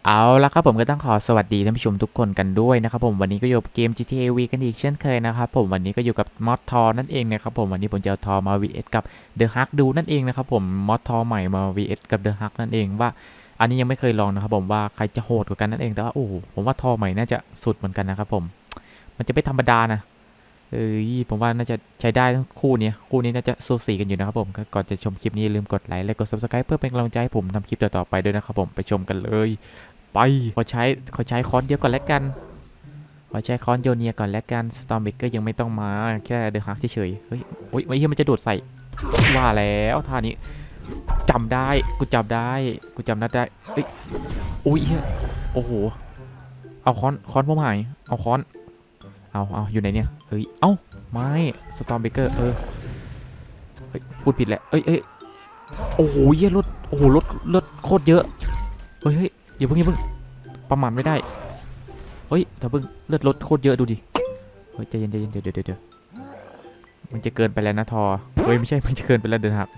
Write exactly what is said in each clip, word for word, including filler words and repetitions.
เอาละครับผมก็ต้องขอสวัสดีท่านผู้ชมทุกคนกันด้วยนะครับผมวันนี้ก็อยู่กับเกม จี ที เอ V กันอีกเช่นเคยนะครับผมวันนี้ก็อยู่กับมอดทอนั่นเองนะครับผมวันนี้ผมจะเอาทอมา วี เอส กับ The Hug ดูนั่นเองนะครับผมมอดทอใหม่มา วี เอส กับ The Hug นั่นเองว่าอันนี้ยังไม่เคยลองนะครับผมว่าใครจะโหดกว่ากันนั่นเองแต่ว่าโอ้ผมว่าทอใหม่น่าจะสุดเหมือนกันนะครับผมมันจะไม่ธรรมดานะเออผมว่าน่าจะใช้ได้ทั้งคู่นี้คู่นี้น่าจะสูสีกันอยู่นะครับผมก่อนจะชมคลิปนี้ลืมกดไลค์และกด ซับสไครบ์ เพื่อเป็นกำลังใจให้ผมทำคลิปต่อๆไปด้วยนะครับผมไปชมกันเลยไปขอใช้ขอใช้คอนเดียวก่อนแล้วกันขอใช้คอนโยเนียก่อนแล้วกันสตอมเบเกอร์ยังไม่ต้องมาแค่เดอะฮักเฉยๆเฮ้ยโอ้ยไม่เฮียมันจะโดดใส่ว่าแล้วท่านี้จำได้กูจำได้กูจำได้เฮ้ยอุ้ยเฮียโอ้โหเอาคอนคอนผมหายเอาคอนเอาเอาอยู่ไหนเนี่ยเฮ้ยเอ้าไม่สตอมเบเกอร์เออเฮ้ยพูดผิดแหละเอ้ยเอ้ยโอ้โหเฮียรถโอ้โหรถรถโคตรเยอะเฮ้ยเฮ้ยอย่าเพิ่งอย่าเพิ่งประมาณไม่ได้เฮ้ยถ้าเพิ่งเลือดรถโคตรเยอะดูดิเฮ้ยใจเย็นใจเย็นเดี๋ยวเดี๋ยวเดี๋ยวมันจะเกินไปแล้วนะทอเฮ้ยไม่ใช่มันจะเกินไปแล้วเดินหัก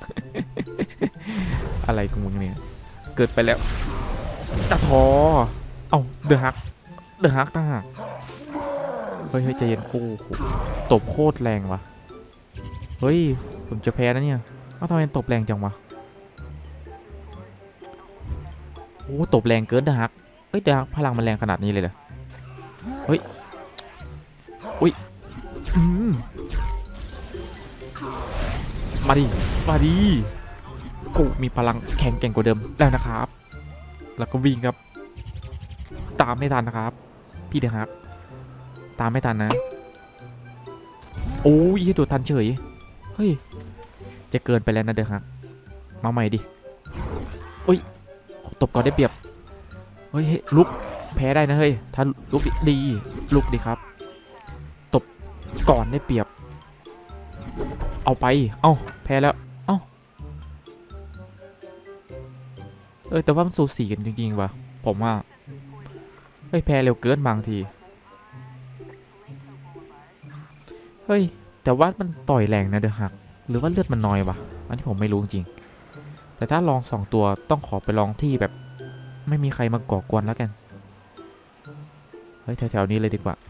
อะไรของมึงเนี่ยเกิดไปแล้วตะทอเอ้าเดือดฮักเดือดฮักตั้งหักเฮ้ยเฮ้ยใจเย็นโอ้โหตบโคตรแรงวะเฮ้ยผมจะแพ้นะเนี่ยเอ้าทำไมตบแรงจังวะโอ้ตบแรงเกินเดือดฮักเฮ้ยเดือดฮักพลังมันแรงขนาดนี้เลยเหรอเฮ้ยอุ้ยอืมมาดิมาดิกูมีพลังแข็งแกร่งกว่าเดิมแล้วนะครับแล้วก็วิ่งครับตามไม่ทันนะครับพี่เดือดฮักตามไม่ทันนะโอ้ยโดดทันเฉยเฮ้ยจะเกินไปแล้วนะเดือดฮักมาใหม่ดิโอ้ยตบก่อนได้เปรียบเฮ้ยลุกแพ้ได้นะเฮ้ยถ้าลุกดีลุกดีครับตบก่อนได้เปรียบเอาไปเอ้าแพ้แล้วเอ้าเออแต่ว่ามันสูสีกันจริงๆว่ะผมว่าเฮ้ยแพ้เร็วเกินบางทีเฮ้ยแต่ว่ามันต่อยแรงนะเดือดฮักหรือว่าเลือดมันน้อยวะอันที่ผมไม่รู้จริงแต่ถ้าลองสองตัวต้องขอไปลองที่แบบไม่มีใครมาก่อกวนแล้วกันเฮ้ยแถวๆนี้เลยดีกว่า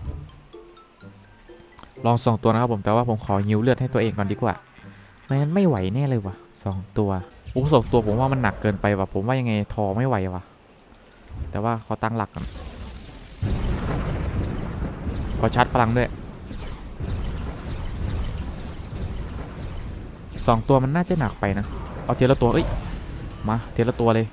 ลองสองตัวนะครับผมแต่ว่าผมขอฮิวเลือดให้ตัวเองก่อนดีกว่าไม่งั้นไม่ไหวแน่เลยวะสองตัวโอ้สองตัวผมว่ามันหนักเกินไปวะผมว่ายังไงทอไม่ไหววะแต่ว่าขอตั้งหลักก่อนขอชาร์จพลังด้วยสองตัวมันน่าจะหนักไปนะเอาเทละตัวเอ้ยมาเทละตัวเลย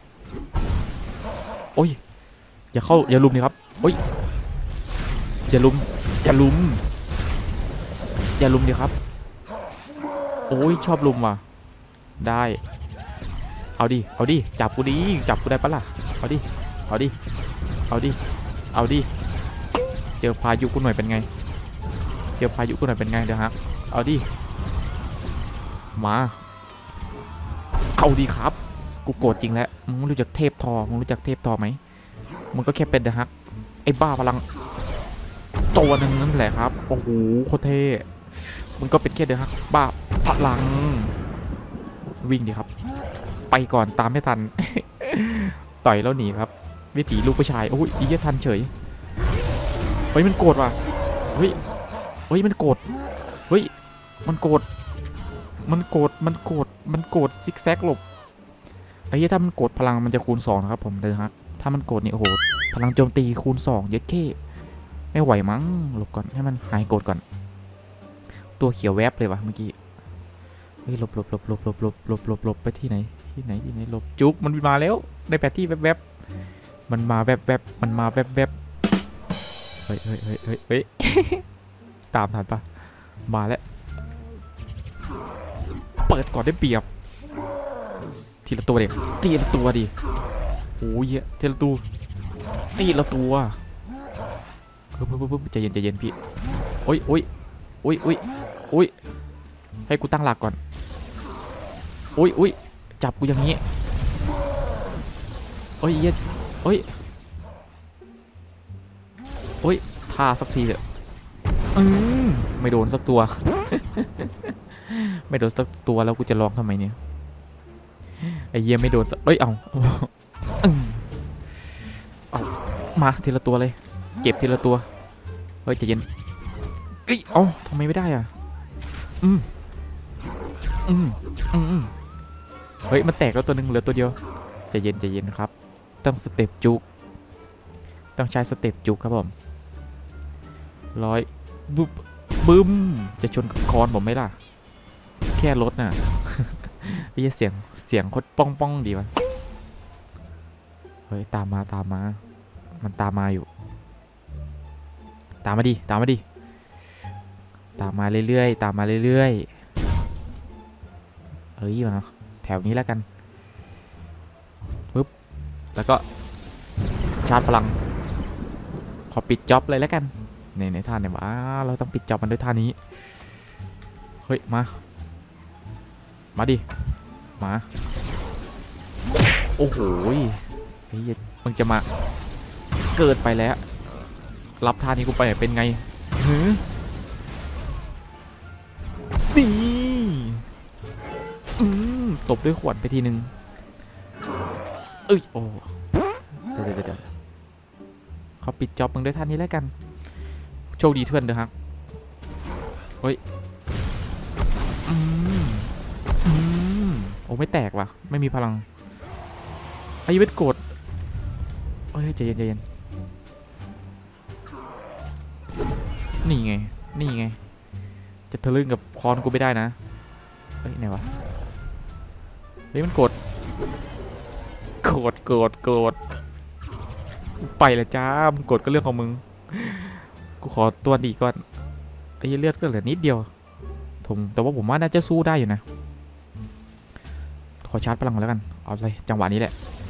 โอ้ยอย่าเข้าอย่าลุมนี่ครับโอ้ยอย่าลุมอย่าลุมอย่าลุมดิครับโอ้ยชอบลุมว่ะได้เอาดิเอาดิจับกูดิจับกูได้ปะล่ะเอาดิเอาดิเอาดิเอาดิเจอพายุกูหน่อยเป็นไงเจอพายุกูหน่อยเป็นไงเดี๋ยวฮะเอาดิมาเอาดีครับกูโกรธจริงแล้วมึงรู้จักเทพทอมึงรู้จักเทพทอไหมมึงก็แค่เป็นเดอะฮักไอ้บ้าพลังตัวหนึ่งนั่นแหละครับโอ้โหโคตรเท่มึงก็เป็นแค่เดอะฮักบ้าพลังวิ่งดิครับไปก่อนตามไม่ทัน ต่อยแล้วหนีครับวิถีลูกผู้ชายโอ้ยอีกทันเฉยเฮ้ยมันโกรธว่ะเฮ้ยเฮ้ยมันโกรธเฮ้ยมันโกรธมันโกรธมันโกรธมันโกรธซิกแซกหลบไอ้เหี้ยถ้ามันโกรธพลังมันจะคูณสองนะครับผมเดอะฮักถ้ามันโกรธนี่โอ้โหพลังโจมตีคูณสองเยอะแค่ไม่ไหวมั้งหลบก่อนให้มันหายโกรธก่อนตัวเขียวแวบเลยวะเมื่อกี้เฮ้ยหลบหลบหลบหลบหลบหลบหลบหลบหลบไปที่ไหนที่ไหนที่ไหนหลบจุกมันมาแล้วในแผนที่แวบแวบมันมาแวบแวบมันมาแวบแวบเฮ้ยเฮ้ยเฮ้ยเฮ้ยเฮ้ย ตามทันปะมาแล้วเปิดก่อนได้เปรียบทีละตัวเด็กทีละตัวดิโอ้ยทีละตัวทีละตัวเพิ่มเพิ่มเพิ่มใจเย็นใจเย็นพี่โอ้ยโอ้ยโอ้ยโอ้ยโอ้ยให้กูตั้งหลักก่อนโอ้ยโอ้ยจับกูอย่างนี้โอ้ยเย็ดโอ้ยโอ้ยท่าสักทีเถอะอืมไม่โดนสักตัว ไม่โดนสักตัวแล้วกูจะร้องทำไมเนี่ยไอ้เยี่ยไม่โดนสักเอ้ยเอามาทีละตัวเลยเก็บทีละตัวเฮ้ยใจเย็นเอ้ยเอ้าทำไมไม่ได้อ่ะอืมอืมอืมเฮ้ยมันแตกแล้วตัวหนึ่งเหลือตัวเดียวใจเย็นใจเย็นครับต้องสเต็ปจุกต้องใช้สเต็ปจุกครับผมร้อยบึ้มบึ้มจะชนกับคอนผมไหมล่ะแค่รถน่ะไม่ใช่เสียงเสียงโคตรป้องป้องดีวะเฮ้ยตามมาตามมามันตามมาอยู่ตามมาดิตามมาดิตามมาเรื่อยๆตามมาเรื่อยๆเฮ้ยมาแถวนี้แล้วกันปึ๊บแล้วก็ชาร์จพลังขอปิดจ็อบเลยแล้วกันในในท่าเนี่ยว่าเราต้องปิดจ็อบมันด้วยท่านี้เฮ้ยมามาดิมาโอ้โหเฮ้ยมึงจะมาเกิดไปแล้วรับท่านี้กูไปเป็นไงเฮ้ยนี่อืมตบด้วยขวดไปทีนึงเอ้ยโอ้เดี๋ยวเดี๋ยวเดี๋ยวเขาปิดจ็อบมึงด้วยท่านี้แล้วกันโชคดีเพื่อนเด้อฮักเฮ้ยอืมอืมโอ้ไม่แตกว่ะไม่มีพลังไอ้เวทโกรธเฮ้ยใจเย็นใจเย็นนี่ไงนี่ไงจะทะลึ่งกับคอนกูไม่ได้นะเฮ้ยไหนวะเฮ้ยมันโกรธโกรธโกรธโกรธไปละจ้ามึงโกรธก็เรื่องของมึงกูขอตัวดีก่อนไอ้เลือดก็เหลือนิดเดียวผมแต่ว่าผมว่าน่าจะสู้ได้อยู่นะขอชาร์จพลังก่อนแล้วกันเอาเลยจังหวะนี้แหละ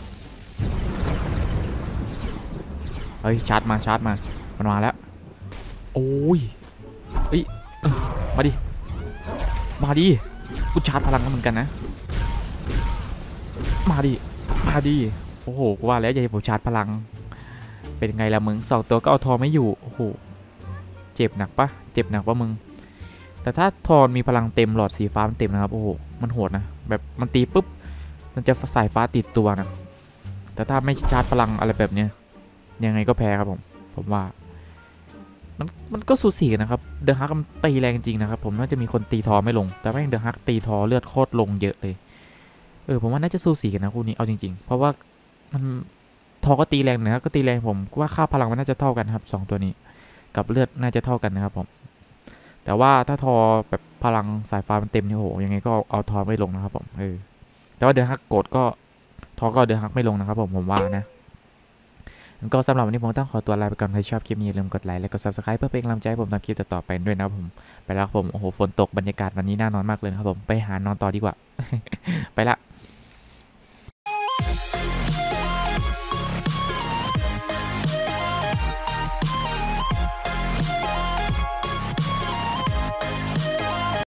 เฮ้ยชาร์จมาชาร์จมามันมาแล้วโอ้ยเอ้ยมาดิมาดิกูชาร์จพลังกันเหมือนกันนะมาดิมาดิโอ้โหกูว่าแล้วอย่าให้ผมชาร์จพลังเป็นไงล่ะมึงสองตัวก็เอาทอไม่อยู่โอ้โหเจ็บหนักปะเจ็บหนักปะมึงแต่ถ้าทอนมีพลังเต็มหลอดสีฟ้ามันเต็มนะครับโอ้โหมันโหดนะแบบมันตีปุ๊บมันจะสายฟ้าติดตัวนะแต่ถ้าไม่ชาร์จพลังอะไรแบบเนี้ยยังไงก็แพ้ครับผมผมว่ามันมันก็สูสีกันนะครับเดอะฮักมันตีแรงจริงนะครับผมน่าจะมีคนตีทอไม่ลงแต่แม่งเดอะฮักตีทอเลือดโคตรลงเยอะเลยเออผมว่าน่าจะสูสีกันนะคู่นี้เอาจริงๆเพราะว่ามันทอก็ตีแรงนะครับก็ตีแรงผมว่าค่าพลังมันน่าจะเท่ากันครับสองตัวนี้กับเลือดน่าจะเท่ากันนะครับผมแต่ว่าถ้าทอแบบพลังสายฟ้ามันเต็มนี่โหยังไงก็เอาทอไม่ลงนะครับผมเออแต่ว่าเดอะฮักโกดก็ทอก็เดอะฮักไม่ลงนะครับผมผมว่านะก็สำหรับวันนี้ผมต้องขอตัวลาไปก่อนใครชอบคลิปนี้อย่าลืมกดไลค์และกด ซับสไครบ์ เพื่อเป็นกำลังใจให้ผมทำคลิปต่อไปด้วยนะครับผมไปแล้วผมโอ้โหฝนตกบรรยากาศวันนี้น่านอนมากเลยครับผมไปหานอนต่อดีกว่า ไปละ